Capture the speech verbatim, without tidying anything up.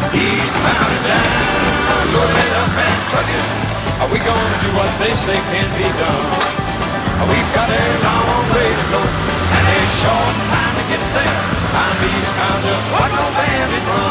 Eastbound and down, loaded up and trucking. Are we gonna do what they say can be done? We've got a long way to go and a short time to get there. I'm eastbound, just like no bandit run.